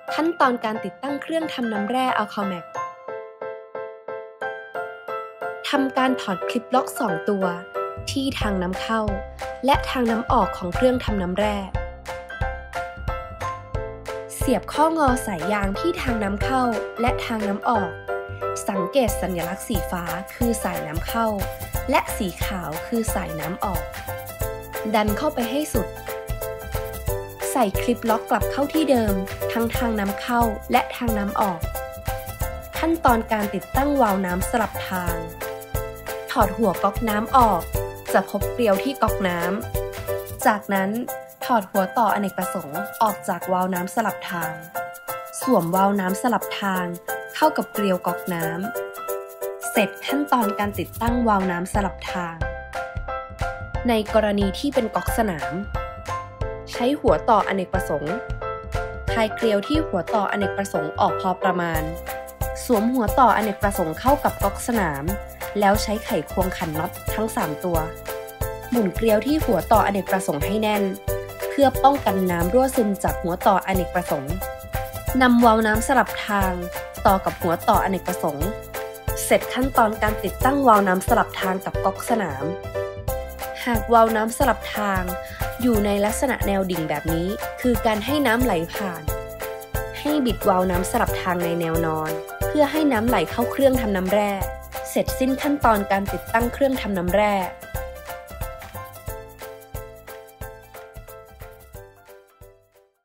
ขั้นตอนการติดตั้งเครื่องทำน้ำแร่ Alchemax ทำการถอดคลิปล็อก2ตัวที่ทางน้ำเข้าและทางน้ำออกของเครื่องทำน้ำแร่เสียบข้องอสายยางที่ทางน้ำเข้าและทางน้ำออกสังเกตสัญลักษณ์สีฟ้าคือสายน้ำเข้าและสีขาวคือสายน้ำออกดันเข้าไปให้สุดใส่คลิปล็อกกลับเข้าที่เดิมทั้งทางน้ำเข้าและทางน้ำออกขั้นตอนการติดตั้งวาล์วน้ำสลับทางถอดหัวก๊อกน้ำออกจะพบเกลียวที่ก๊อกน้ำจากนั้นถอดหัวต่ออเนกประสงค์ออกจากวาล์วน้ำสลับทางสวมวาล์วน้ำสลับทางเข้ากับเกลียวก๊อกน้ำเสร็จขั้นตอนการติดตั้งวาล์วน้ำสลับทางในกรณีที่เป็นก๊อกสนามใช้หัวต่ออเนกประสงค์คลายเกลียวที่หัวต่ออเนกประสงค์ออกพอประมาณสวมหัวต่ออเนกประสงค์เข้ากับก๊อกสนามแล้วใช้ไขควงขันน็อตทั้ง3ตัวหมุนเกลียวที่หัวต่ออเนกประสงค์ให้แน่นเพื่อป้องกันน้ำรั่วซึมจากหัวต่ออเนกประสงค์นำวาล์วน้ำสลับทางต่อกับหัวต่ออเนกประสงค์เสร็จขั้นตอนการติดตั้งวาล์วน้ำสลับทางกับก๊อกสนามหากวาล์วน้ำสลับทางอยู่ในลักษณะแนวดิ่งแบบนี้คือการให้น้ำไหลผ่านให้บิดวาล์วน้ำสลับทางในแนวนอนเพื่อให้น้ำไหลเข้าเครื่องทำน้ำแร่เสร็จสิ้นขั้นตอนการติดตั้งเครื่องทำน้ำแร่